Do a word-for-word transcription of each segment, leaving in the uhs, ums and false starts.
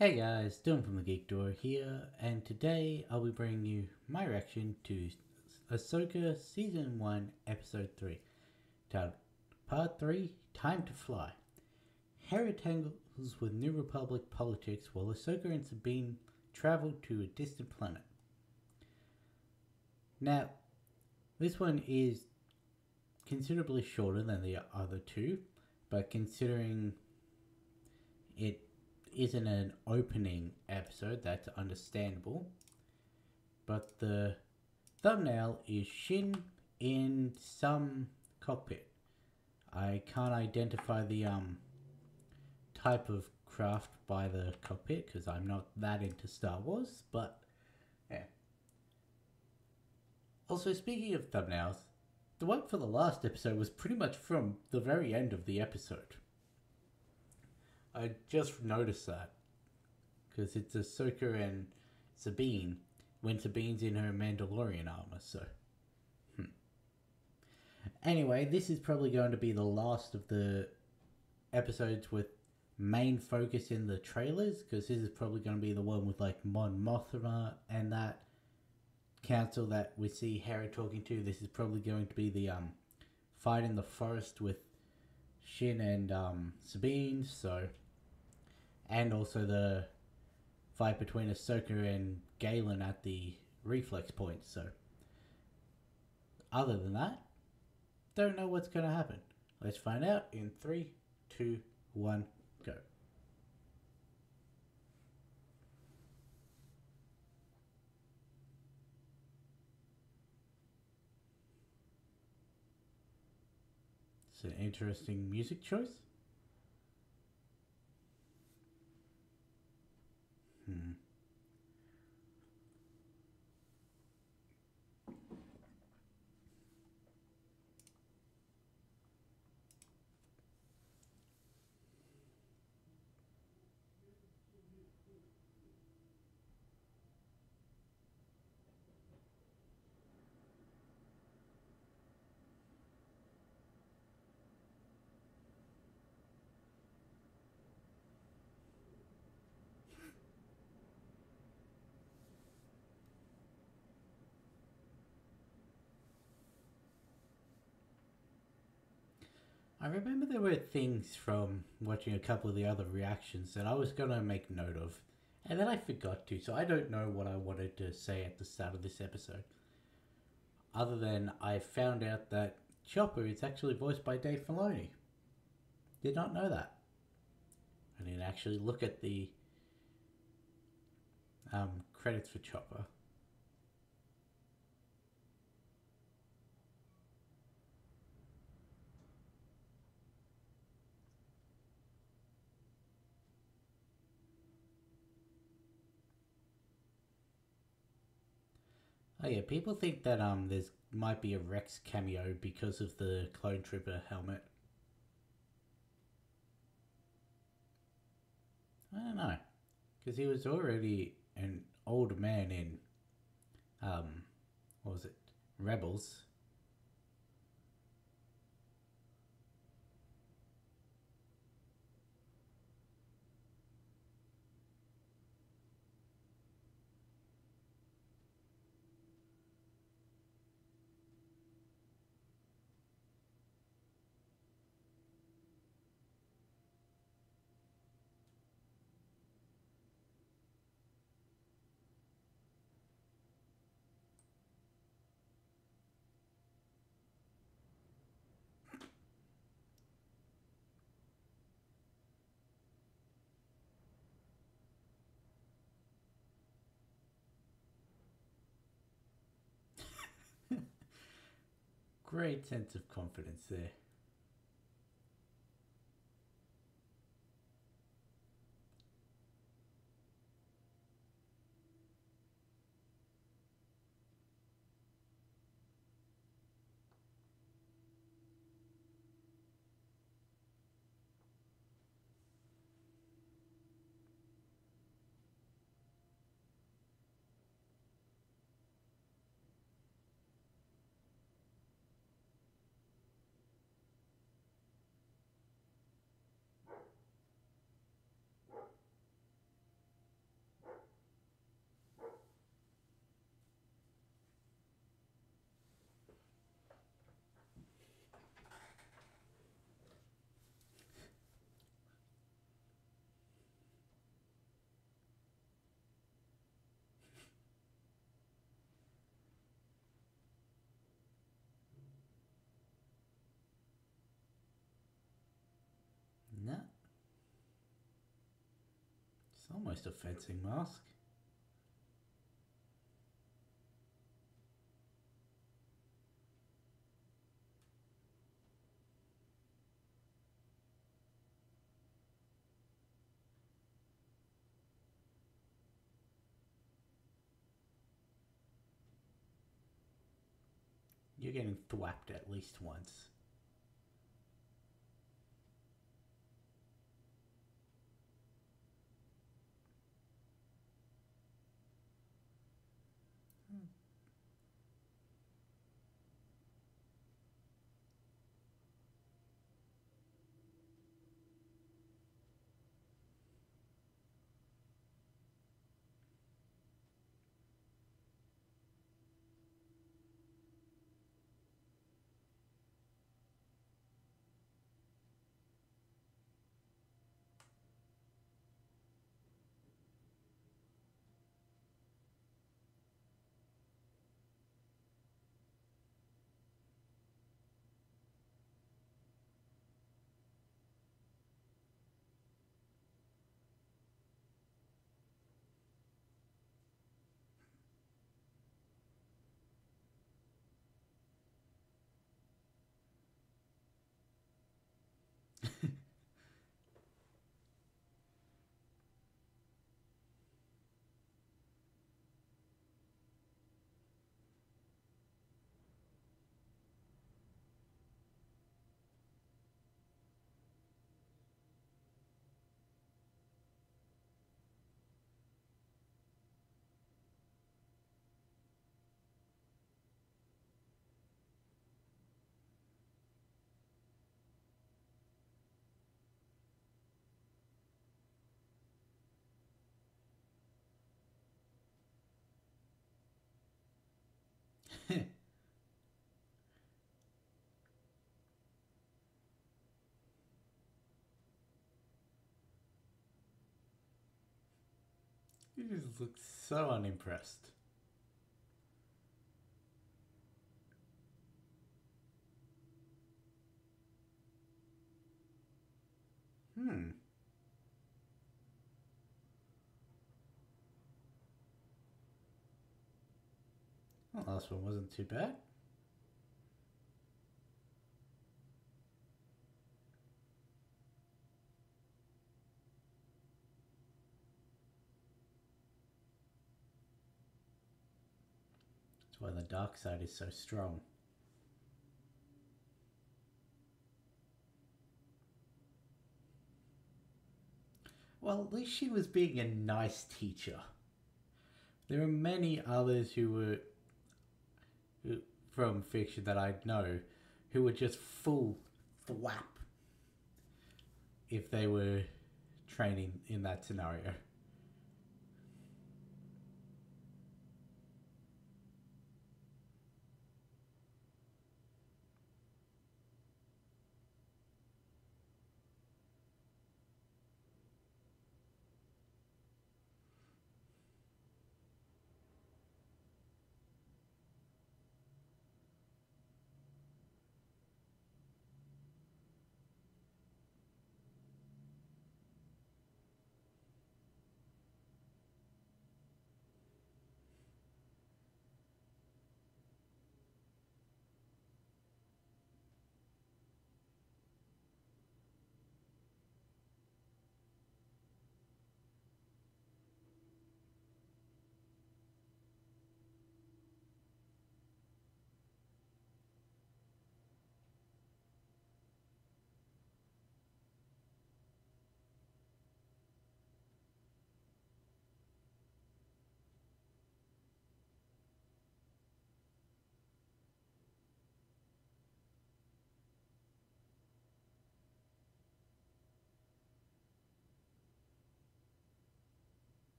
Hey guys, Dylan from the Geek Door here, and today I'll be bringing you my reaction to Ahsoka Season one, Episode three, titled Part three, Time to Fly. Hera tangles with New Republic politics while Ahsoka and Sabine travel to a distant planet. Now, this one is considerably shorter than the other two, but considering it isn't an opening episode, that's understandable. But the thumbnail is Shin in some cockpit. I can't identify the um type of craft by the cockpit because I'm not that into Star Wars, but yeah. Also, speaking of thumbnails, the one for the last episode was pretty much from the very end of the episode. I just noticed that because it's Ahsoka and Sabine when Sabine's in her Mandalorian armor, so. Hmm. Anyway, this is probably going to be the last of the episodes with main focus in the trailers, because this is probably going to be the one with like Mon Mothma and that council that we see Hera talking to. This is probably going to be the um fight in the forest with Shin and um Sabine, so. And also the fight between Ahsoka and Galen at the reflex point, so. Other than that, don't know what's going to happen. Let's find out in three, two, one, go. It's an interesting music choice. Hmm. I remember there were things from watching a couple of the other reactions that I was going to make note of, and then I forgot to, so I don't know what I wanted to say at the start of this episode. Other than I found out that Chopper is actually voiced by Dave Filoni. Did not know that. I didn't actually look at the um, credits for Chopper. Oh yeah, people think that um there's might be a Rex cameo because of the Clone Trooper helmet. I don't know, because he was already an old man in um what was it, Rebels. Great sense of confidence there. almost a fencing mask. You're getting thwapped at least once. You just look so unimpressed. Hmm. Well, the last one wasn't too bad. That's why the dark side is so strong. Well, at least she was being a nice teacher. There are many others who were who, from fiction that I know who were just full thwap if they were training in that scenario.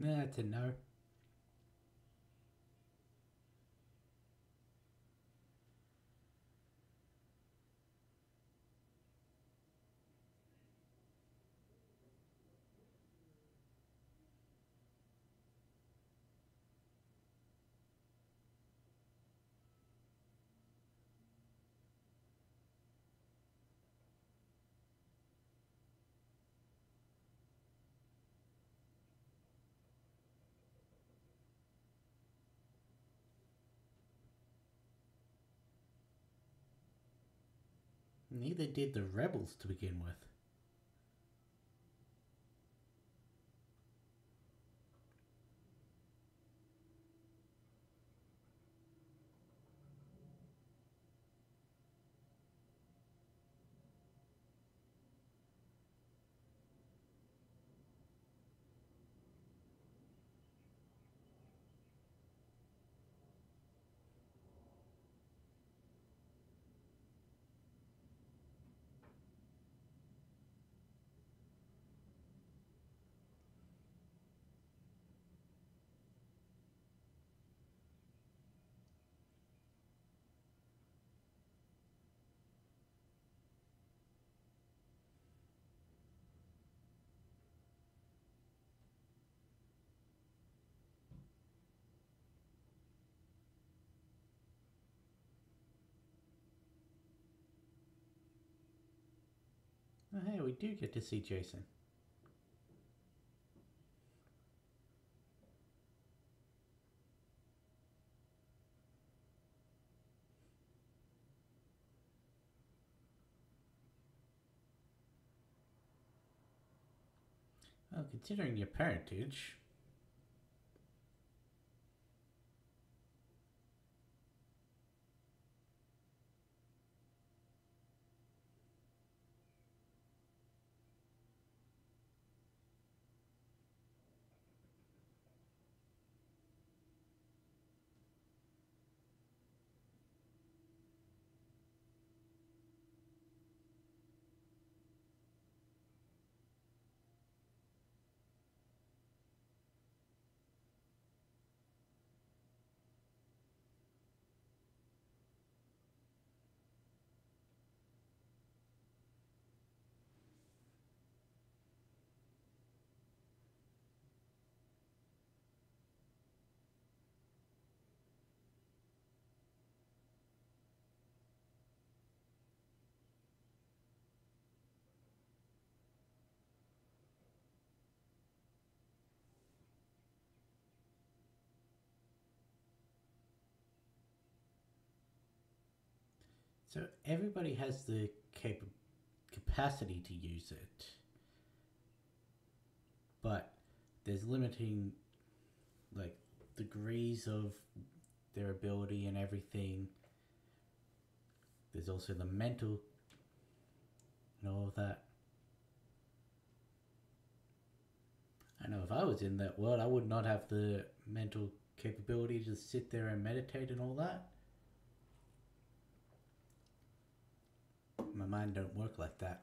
That's a no. Neither did the rebels to begin with. Oh, hey, we do get to see Jason. Well, considering your parentage. So everybody has the cap- capacity to use it. But there's limiting, like, degrees of their ability and everything. There's also the mental and all of that. I know if I was in that world, I would not have the mental capability to sit there and meditate and all that. My mind don't work like that.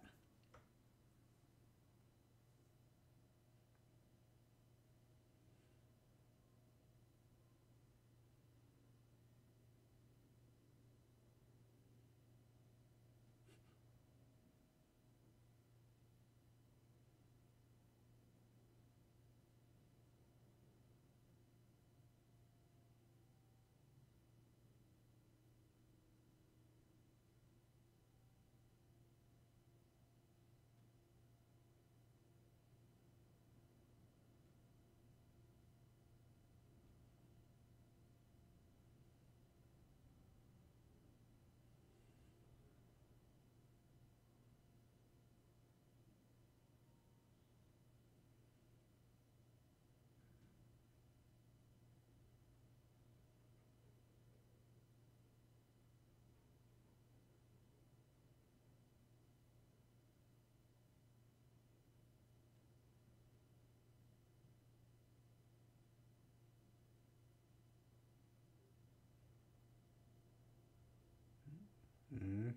Mm.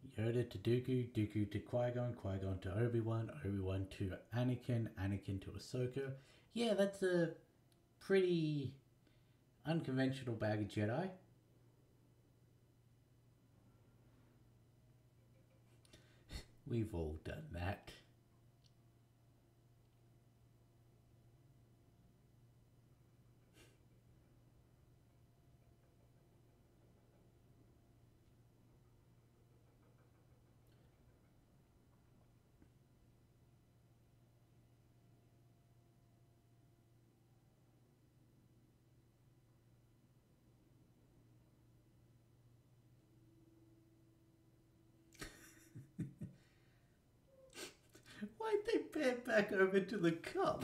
Yoda to Dooku, Dooku to Qui-Gon, Qui-Gon to Obi-Wan, Obi-Wan to Anakin, Anakin to Ahsoka. Yeah, that's a pretty unconventional bag of Jedi. We've all done that. Why'd they pan back over to the cup?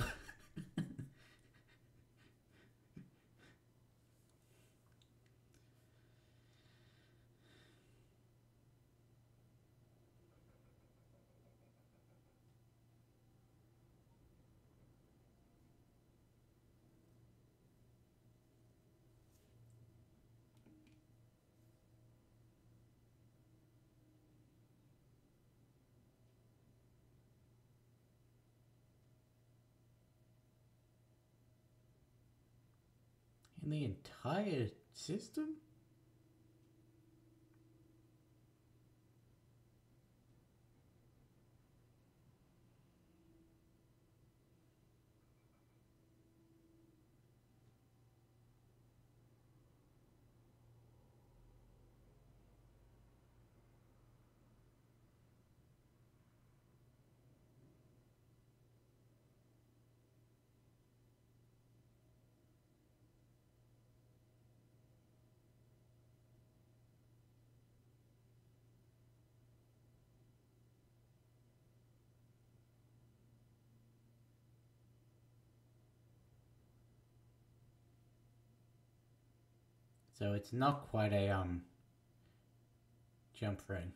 In the entire system? So it's not quite a um jump ring.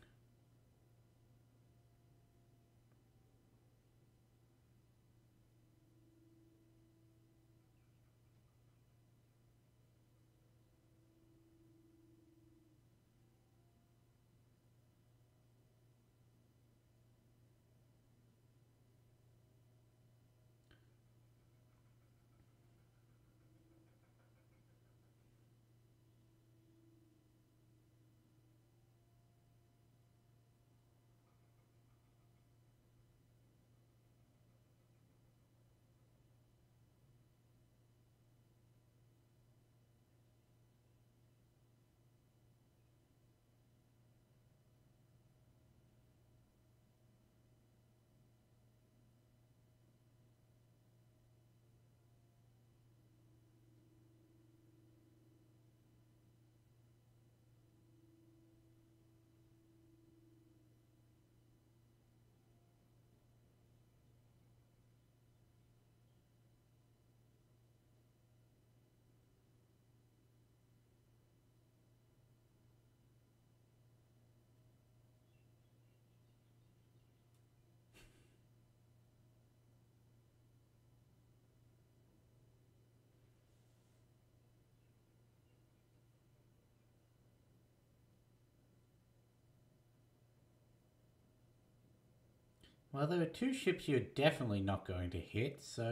Well, there are two ships you're definitely not going to hit, so...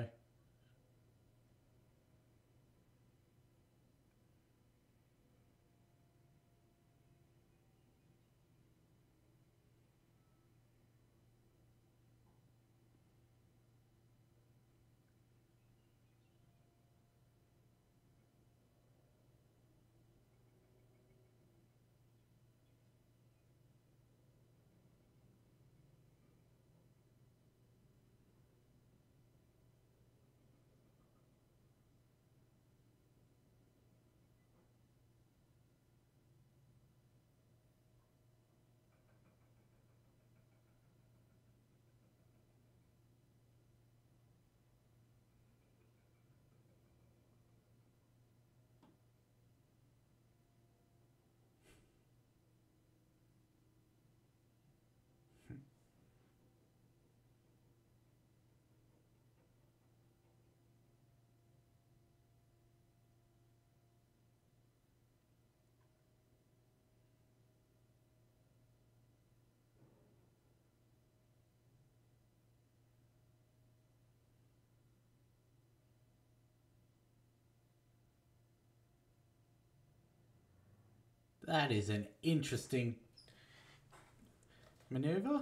That is an interesting maneuver.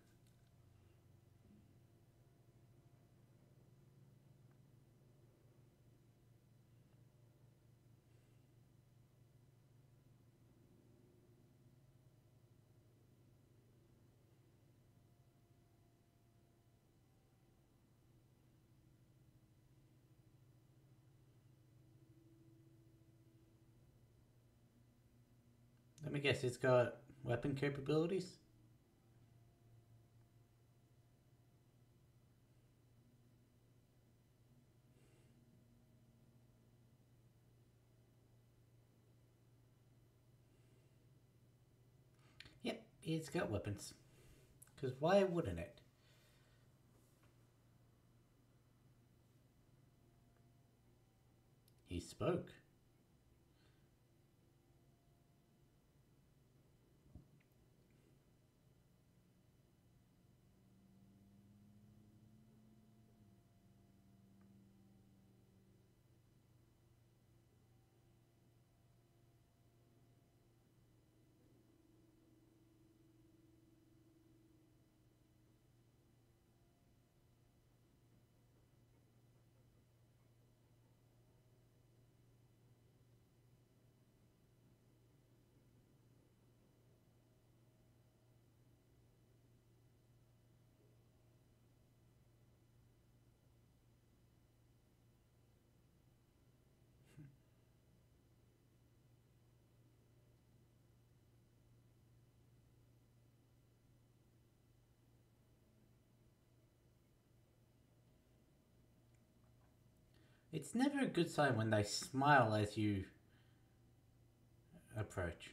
Let me guess, it's got weapon capabilities? Yep, it's got weapons. Because why wouldn't it? He spoke. It's never a good sign when they smile as you approach.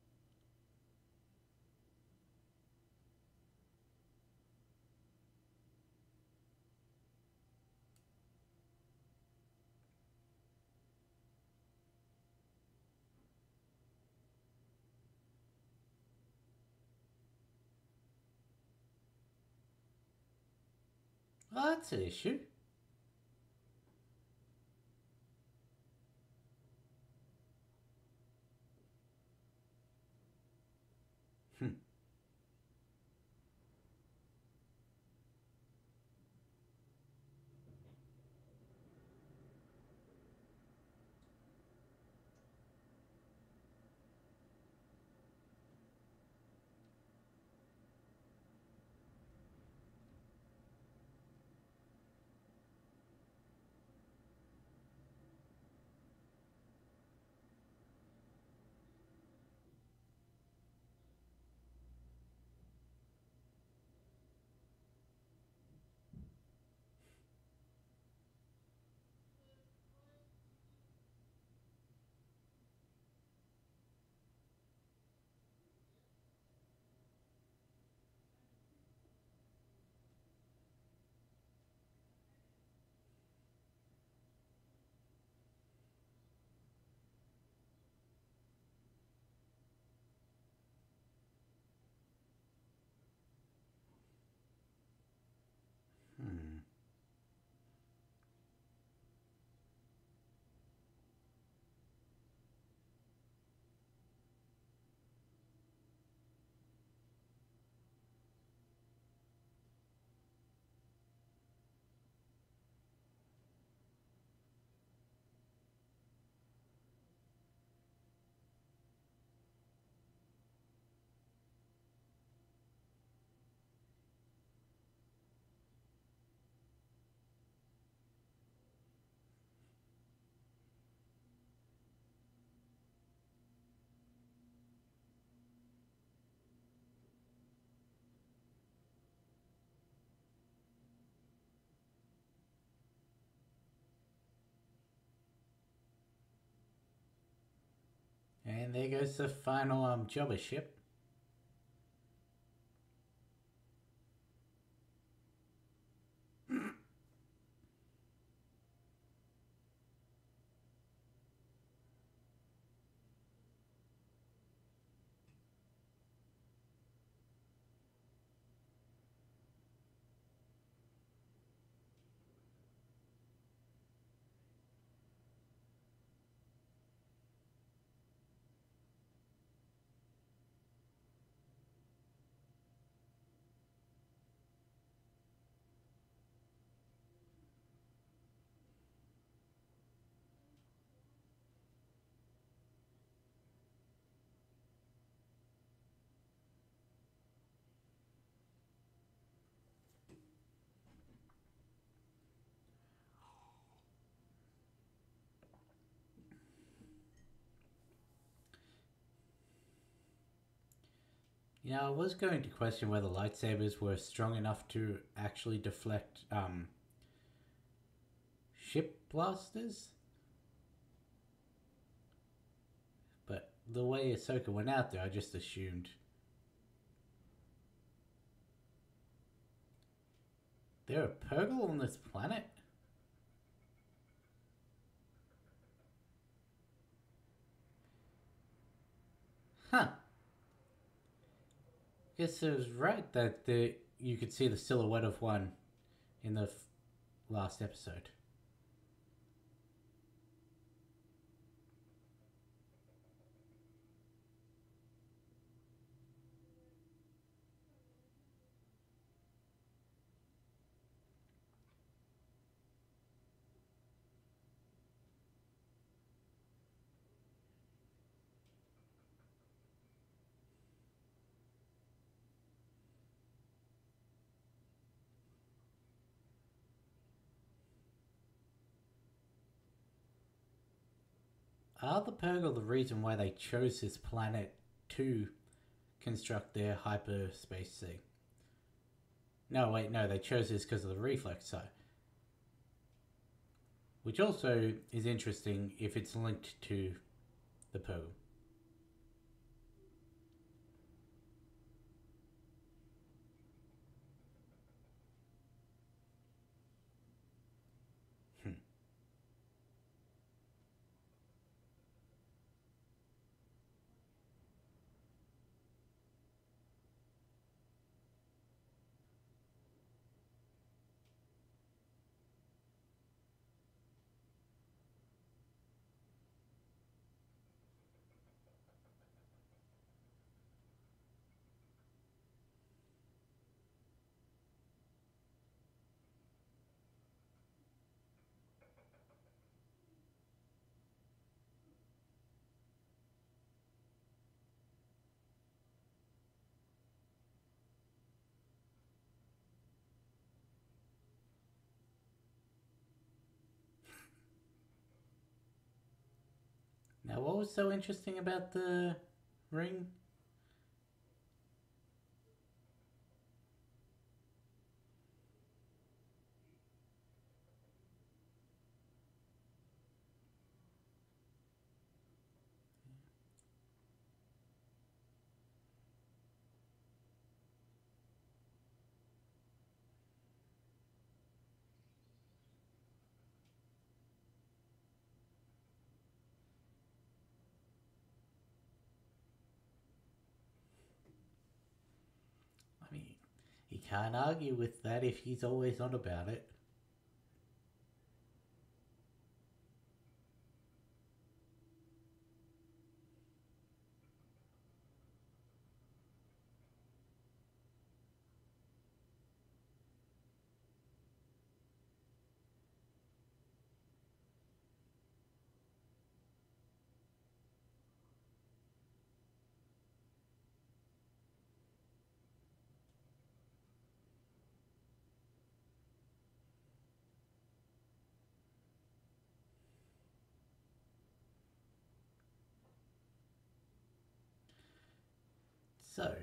Well, that's an issue. Hmm. Hmm. And there goes the final um jobber ship. Now, I was going to question whether lightsabers were strong enough to actually deflect um, ship blasters. But the way Ahsoka went out there, I just assumed. There a Purgle on this planet? Huh. Guess it was right that the you could see the silhouette of one in the f- last episode. Are the Purgle the reason why they chose this planet to construct their hyperspace thing? No, wait, no, they chose this because of the reflex side. Which also is interesting if it's linked to the Purgle. Hmm. Now, what was so interesting about the ring? I mean, he can't argue with that if he's always on about it. So,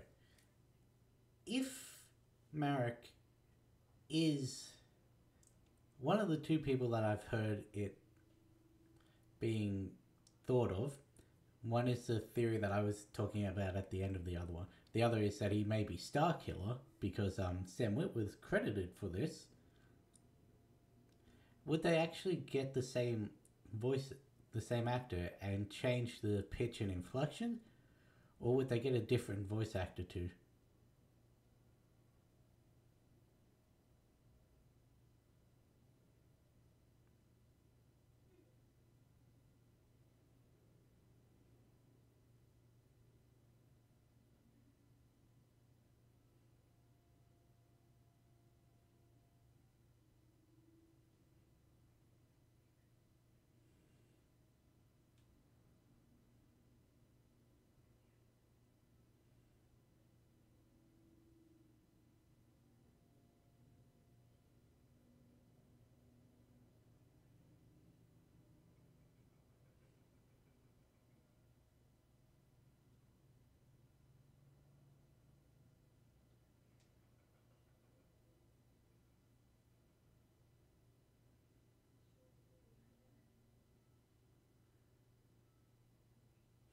if Marek is one of the two people that I've heard it being thought of, one is the theory that I was talking about at the end of the other one. The other is that he may be Starkiller because um, Sam Witwer was credited for this. Would they actually get the same voice, the same actor, and change the pitch and inflection? Or would they get a different voice actor too?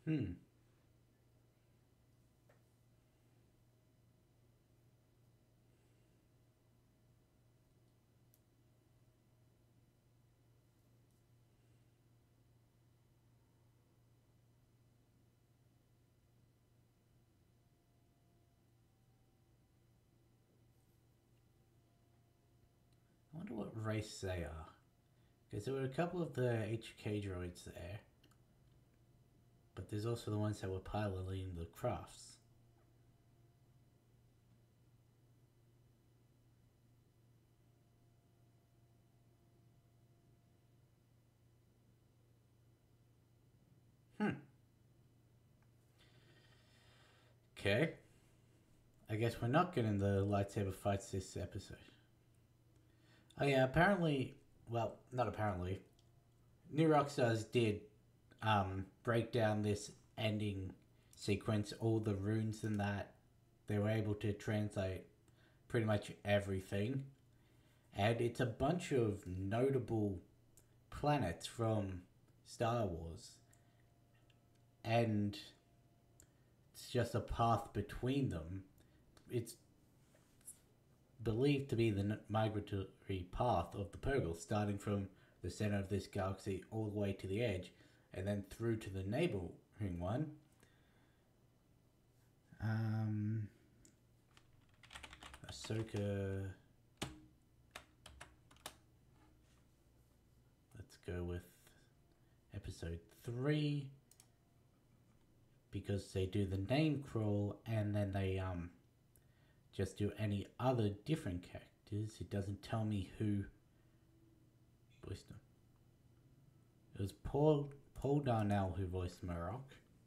Hmm. I wonder what race they are. Because there were a couple of the H K droids there. But there's also the ones that were piloting the crafts. Hmm. Okay. I guess we're not getting the lightsaber fights this episode. Oh yeah, apparently, well, not apparently, New Rockstars did um, break down this ending sequence, all the runes and that. They were able to translate pretty much everything. And it's a bunch of notable planets from Star Wars. And it's just a path between them. It's believed to be the migratory path of the Purrgil, starting from the center of this galaxy all the way to the edge, and then through to the neighboring one. Um, Ahsoka. Let's go with episode three, because they do the name crawl and then they um just do any other different characters. It doesn't tell me who voiced them. It was Paul Paul Darnell who voiced Marok.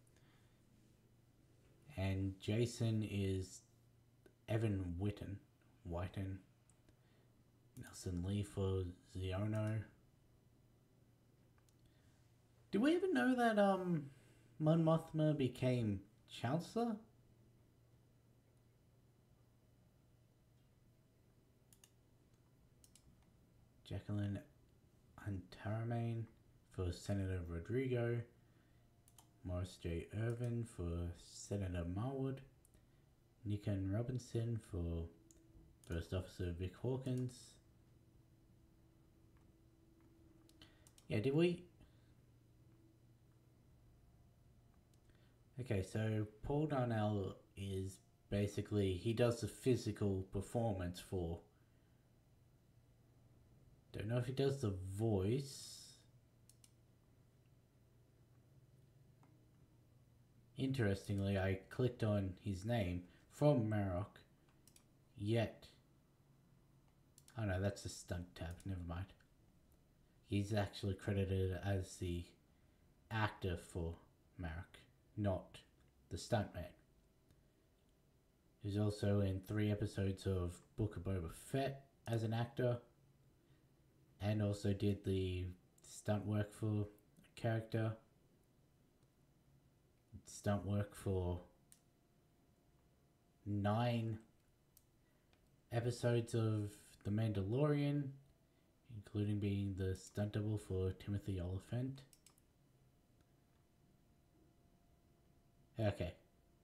And Jason is Evan Whitten. Whiten. Nelson Lee for Xiono. Do we even know that um Mon Mothma became Chancellor? Jacqueline Antaramain for Senator Rodrigo. Morris J. Irvin for Senator Marwood. Nikon Robinson for First Officer Vic Hawkins. Yeah, did we... Okay, so Paul Darnell is basically... He does the physical performance for... Don't know if he does the voice... Interestingly, I clicked on his name from Marok, yet... Oh no, that's the stunt tab, never mind. He's actually credited as the actor for Marok, not the stuntman. He's also in three episodes of Book of Boba Fett as an actor, and also did the stunt work for a character. Stunt work for nine episodes of The Mandalorian, including being the stunt double for Timothy Oliphant. Okay.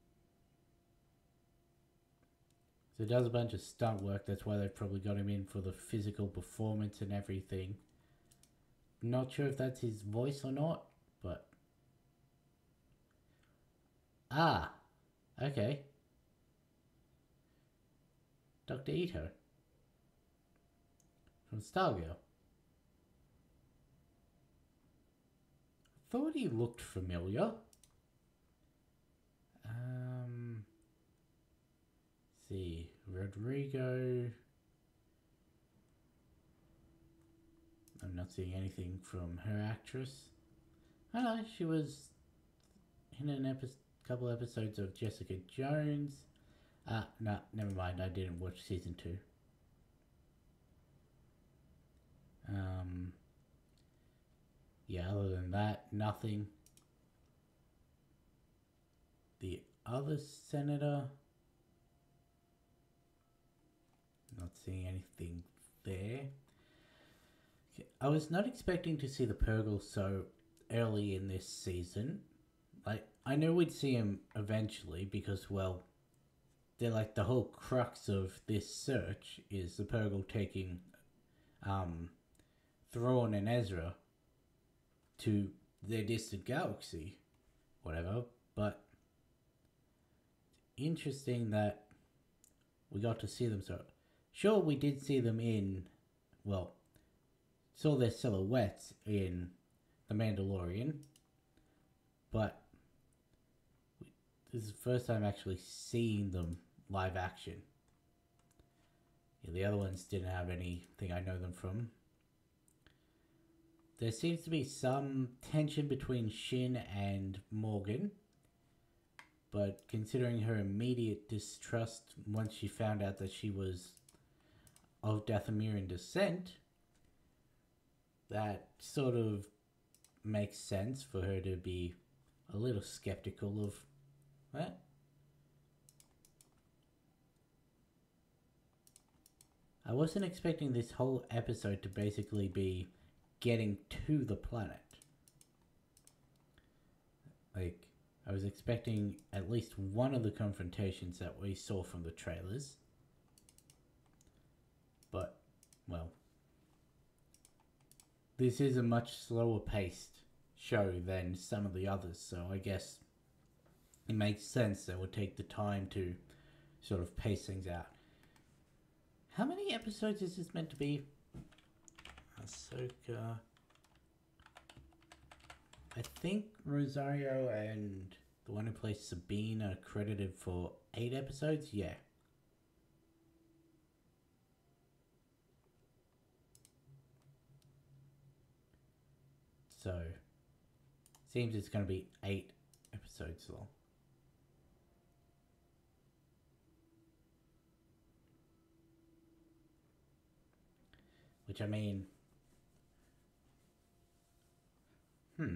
So he does a bunch of stunt work. That's why they probably got him in for the physical performance and everything. Not sure if that's his voice or not, but... Ah, okay. Doctor Ito from Stargirl. Thought he looked familiar. Um, let's see, Rodrigo. I'm not seeing anything from her actress. I know she was in an episode. Couple episodes of Jessica Jones. Ah, uh, no, never mind. I didn't watch season two. Um, yeah, other than that, nothing. The other senator, not seeing anything there. Okay. I was not expecting to see the Purrgil so early in this season. Like, I know we'd see him eventually because, well, they're like the whole crux of this search is the Purgle taking um, Thrawn and Ezra to their distant galaxy, whatever. But interesting that we got to see them. So sure, we did see them in, well, saw their silhouettes in The Mandalorian, but this is the first time actually seeing them live action. Yeah, the other ones didn't have anything I know them from. There seems to be some tension between Shin and Morgan, but considering her immediate distrust once she found out that she was of Dathomirian descent, that sort of makes sense for her to be a little skeptical of that. I wasn't expecting this whole episode to basically be getting to the planet. Like, I was expecting at least one of the confrontations that we saw from the trailers. But, well, this is a much slower paced show than some of the others, so I guess it makes sense that we'll take the time to sort of pace things out. How many episodes is this meant to be? Ahsoka. I think Rosario and the one who plays Sabine are credited for eight episodes. Yeah. So, seems it's going to be eight episodes long. Which, I mean... Hmm.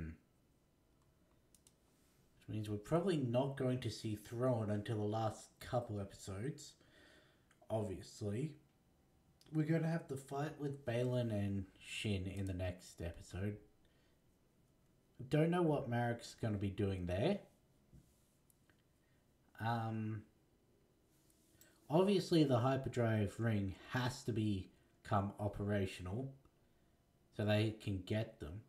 Which means we're probably not going to see Thrawn until the last couple episodes. Obviously. We're going to have the fight with Baylan and Shin in the next episode. Don't know what Marek's going to be doing there. Um, obviously, the hyperdrive ring has to become operational so they can get them.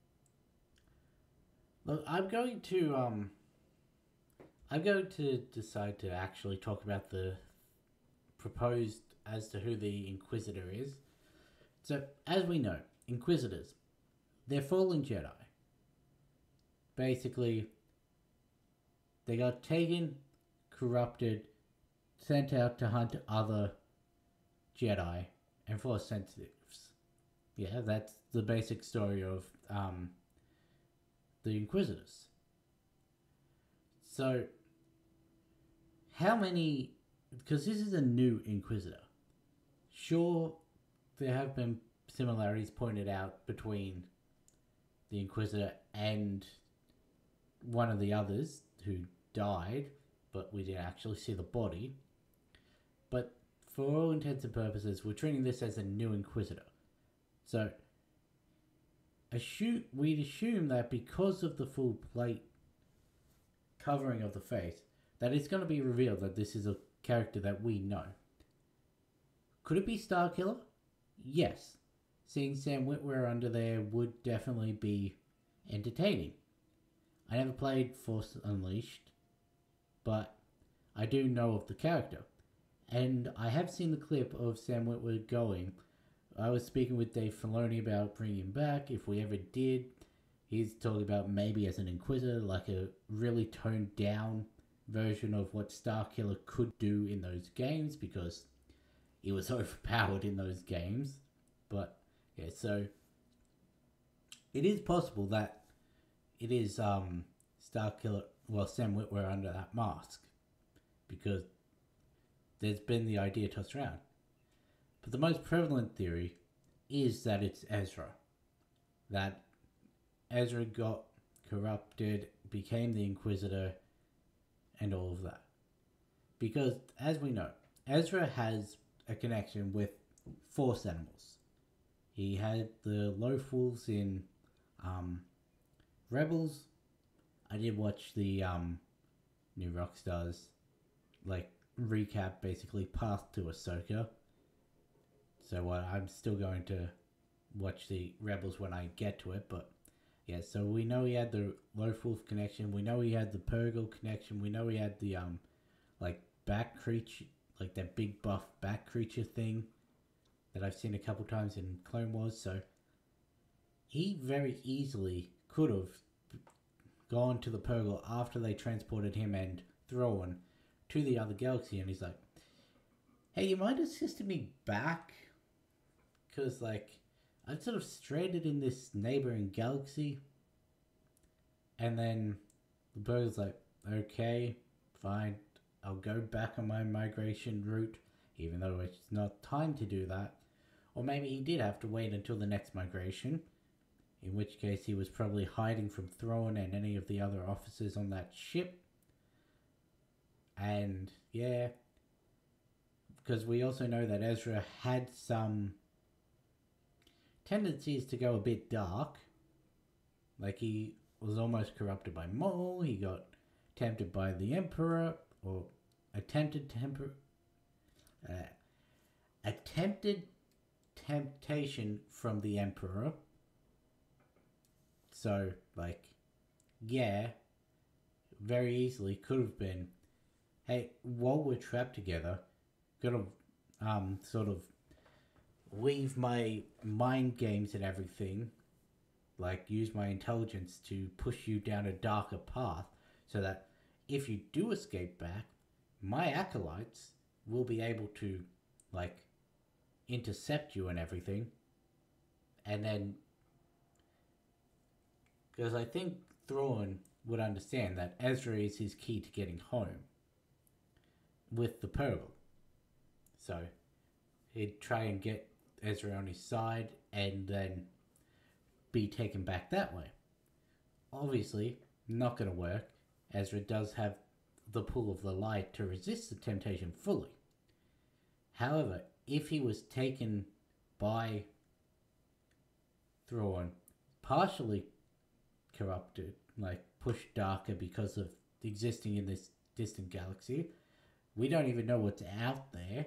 Look, I'm going to um, I'm going to decide to actually talk about the proposed as to who the Inquisitor is. So, as we know, Inquisitors, they're fallen Jedi. Basically, they got taken, corrupted, sent out to hunt other Jedi and Force sensitives. Yeah, that's the basic story of um, the Inquisitors. So, how many... Because this is a new Inquisitor. Sure, there have been similarities pointed out between the Inquisitor and one of the others who died, but we didn't actually see the body. But for all intents and purposes, we're treating this as a new Inquisitor. So, assume, we'd assume that because of the full plate covering of the face, that it's going to be revealed that this is a character that we know. Could it be Starkiller? Yes. Seeing Sam Witwer under there would definitely be entertaining. I never played Force Unleashed, but I do know of the character. And I have seen the clip of Sam Witwer going. I was speaking with Dave Filoni about bringing him back, if we ever did. He's talking about maybe as an Inquisitor, like a really toned down version of what Starkiller could do in those games, because he was overpowered in those games. But, yeah, so it is possible that it is um, Starkiller, well, Sam Witwer under that mask, because there's been the idea tossed around. But the most prevalent theory is that it's Ezra. That Ezra got corrupted, became the Inquisitor, and all of that. Because, as we know, Ezra has a connection with Force animals. He had the Loaf Wolves in um, Rebels. I did watch the um, new Rockstars, like, recap, basically, Path to Ahsoka. So uh, I'm still going to watch the Rebels when I get to it, but yeah, so we know he had the Loaf Wolf connection, we know he had the Purgle connection, we know he had the, um, like, back creature, like that big buff back creature thing that I've seen a couple times in Clone Wars, so he very easily could have gone to the Purgle after they transported him and Thrawn to the other galaxy, and he's like, hey, you mind assisting me back? Because, like, I'm sort of stranded in this neighboring galaxy. And then the Purgle's like, okay, fine, I'll go back on my migration route, even though it's not time to do that. Or maybe he did have to wait until the next migration, in which case he was probably hiding from Thrawn and any of the other officers on that ship. And, yeah, because we also know that Ezra had some tendencies to go a bit dark. Like, he was almost corrupted by Maul, he got tempted by the Emperor, or attempted temper, uh, attempted temptation from the Emperor. So, like, yeah, very easily could have been, hey, while we're trapped together, gotta um sort of weave my mind games and everything, like use my intelligence to push you down a darker path, so that if you do escape back, my acolytes will be able to, like, intercept you and everything. And then, because I think Thrawn would understand that Ezra is his key to getting home with the Purgle. So he'd try and get Ezra on his side and then be taken back that way. Obviously, not going to work. Ezra does have the pull of the light to resist the temptation fully. However, if he was taken by Thrawn, partially corrupted, like pushed darker because of existing in this distant galaxy, we don't even know what's out there,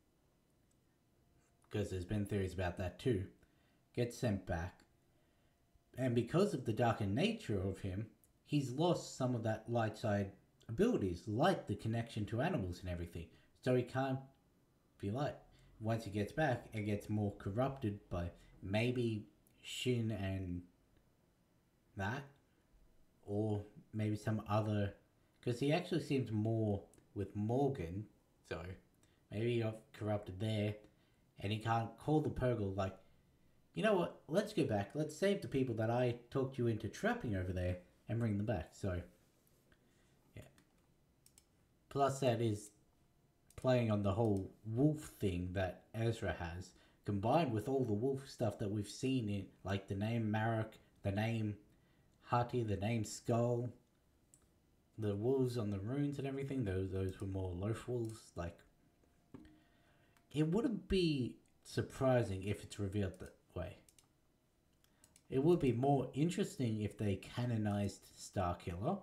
because there's been theories about that too, gets sent back. And because of the darker nature of him, he's lost some of that light side abilities, like the connection to animals and everything. So he can't be light. Once he gets back, it gets more corrupted by maybe Shin and that, or maybe some other, because he actually seems more with Morgan, so maybe he got corrupted there, and he can't call the Purgle like, you know what, let's go back, let's save the people that I talked you into trapping over there and bring them back. So yeah, plus that is playing on the whole wolf thing that Ezra has, combined with all the wolf stuff that we've seen in, like the name Marek, the name Hati, the name Skull, the wolves on the runes and everything. Those those were more loaf wolves. Like, it wouldn't be surprising if it's revealed that way. It would be more interesting if they canonized Starkiller,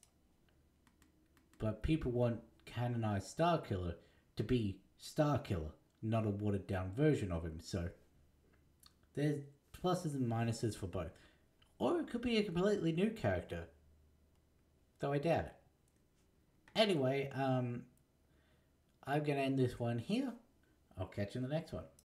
but people want canonized Starkiller to be Starkiller, not a watered down version of him. So there's pluses and minuses for both. Or it could be a completely new character, though I doubt it. Anyway, um, I'm going to end this one here. I'll catch you in the next one.